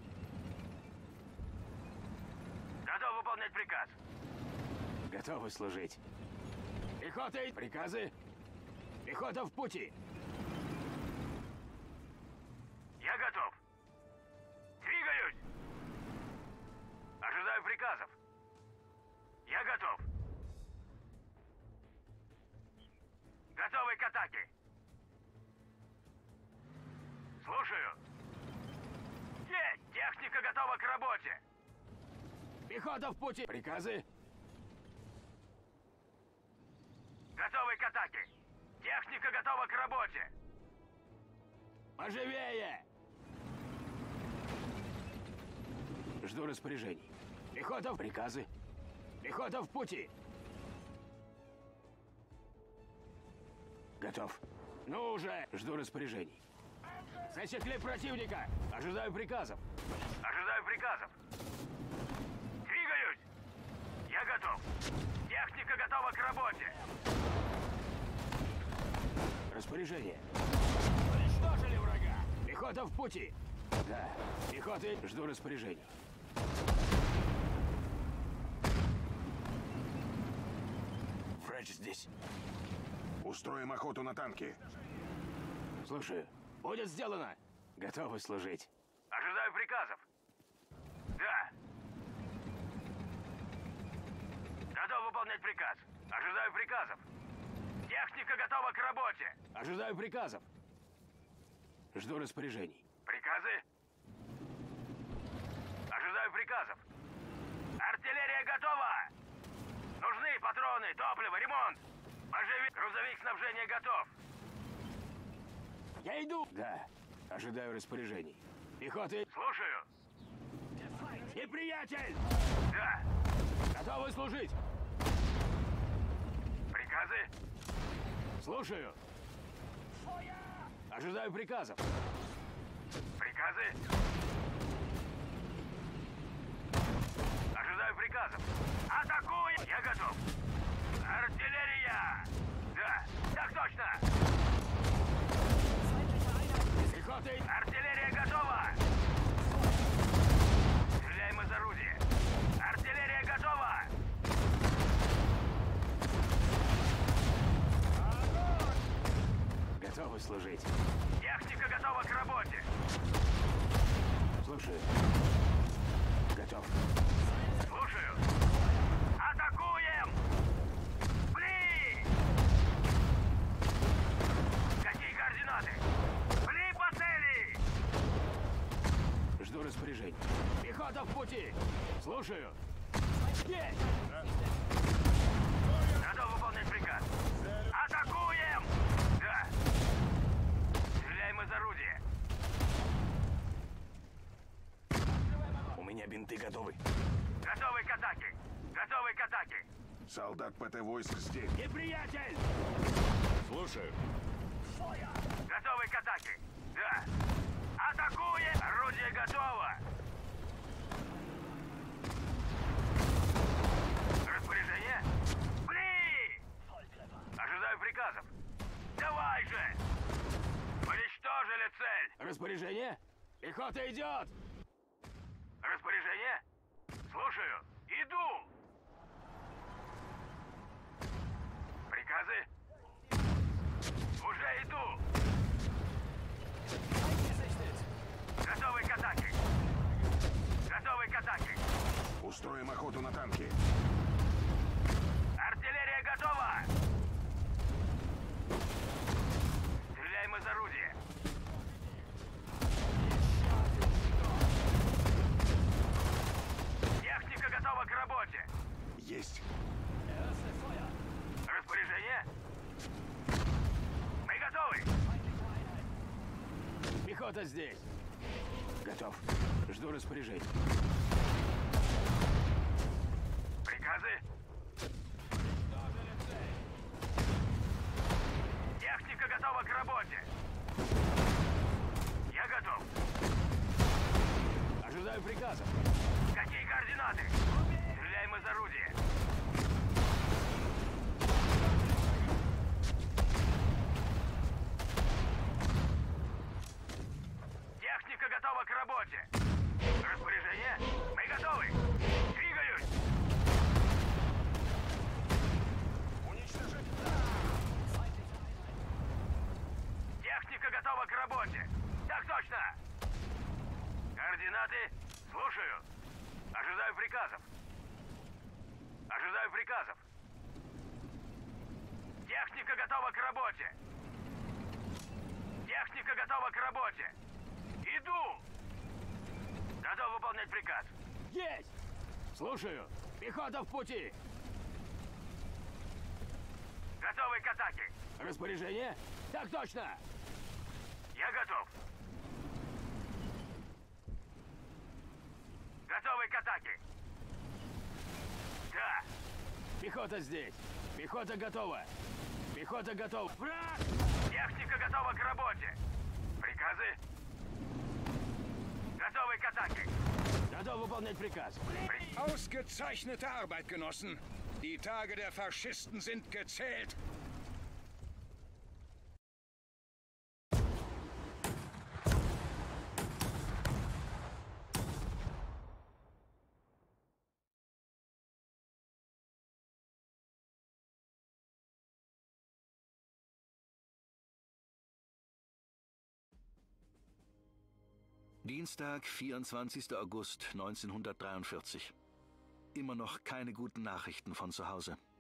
S2: Готов выполнять приказ.
S3: Готовы служить. Пехота и... Приказы? Пехота в пути!
S2: Я готов. Двигаюсь. Ожидаю приказов. Я готов. Готовы к атаке. Слушаю. Есть! Техника готова к работе.
S3: Пехота в пути! Приказы?
S2: Готовы к атаке. Техника готова к работе.
S3: Поживее! Жду распоряжений. Пехота в приказы. Пехота в пути. Готов. Ну уже! Жду распоряжений. Засекли противника! Ожидаю приказов.
S2: Ожидаю приказов. Двигаюсь. Я готов. Техника готова к работе.
S3: Распоряжение. Уничтожили врага! Пехота в пути! Да, пехоты, жду распоряжений.
S5: Врач здесь.
S4: Устроим охоту на танки.
S3: Слушаю. Будет сделано. Готовы служить.
S2: Ожидаю приказов. Да. Готов выполнять приказ. Ожидаю приказов. Техника готова к работе.
S3: Ожидаю приказов. Жду распоряжений.
S2: Приказы? Ожидаю приказов. Артиллерия готова! Нужны патроны, топливо, ремонт! Можжевик, грузовик снабжения готов!
S3: Я иду! Да, ожидаю распоряжений. Пехоты!
S2: Слушаю!
S3: Неприятель!
S2: Да!
S3: Готовы служить!
S2: Приказы?
S3: Слушаю! Ожидаю приказов!
S2: Приказы? Ожидаю приказов! Атакуй! Я готов! Артиллерия! Да, так точно!
S3: Пехоты!
S2: Артиллерия готова! Стреляем из орудия! Артиллерия готова!
S3: Готовы служить!
S2: Техника готова к работе!
S3: Слушаю. Готов.
S2: Слушаю! Атакуем! Пли! Какие координаты? Пли по цели!
S3: Жду распоряжений. Пехота в пути! Слушаю. Есть!
S2: Готов выполнять приказ. Атакуем! Да. Стреляем из орудия.
S3: У меня бинты готовы.
S2: Готовы к атаке. Готовы к атаке.
S4: Солдат ПТ войск здесь.
S3: Неприятель!
S5: Слушаю.
S2: Готовы к атаке. Да. Атакуем! Орудие готово. Распоряжение? Пли! Ожидаю приказов. Давай же! Уничтожили цель!
S3: Распоряжение? Пехота идет!
S2: Распоряжение? Слушаю. Иду! Приказы? Уже иду! Готовы к атаке! Готовы к атаке!
S4: Устроим охоту на танки.
S2: Артиллерия готова! Стреляем из орудия! Техника готова к работе!
S4: Есть.
S2: Распоряжение? Мы готовы!
S3: Пехота здесь! Готов. Жду распоряжений.
S2: Приказы? Техника готова к работе! Я готов!
S3: Ожидаю приказов.
S2: Какие координаты? Стреляем из орудия! Техника готова к работе! Распоряжение? Мы готовы! Двигаюсь!
S4: Уничтожить.
S2: Техника готова к работе! Так точно! Координаты? Слушаю! Ожидаю приказов! Ожидаю приказов! Техника готова к работе! Техника готова к работе! Иду! Готов выполнять приказ!
S3: Есть! Слушаю. Пехота в пути!
S2: Готовы к атаке!
S3: Распоряжение? Так точно!
S2: Я готов! Готовы к атаке! Да!
S3: Пехота здесь! Пехота готова! Пехота готова! Враг!
S2: Техника готова к работе! Приказы? Готовы к атаке!
S3: Готов выполнять приказ.
S1: Ausgezeichnete Arbeit, Genossen. Die Tage der Faschisten sind gezählt.
S6: Dienstag, vierundzwanzigster August neunzehnhundertdreiundvierzig. Immer noch keine guten Nachrichten von zu Hause.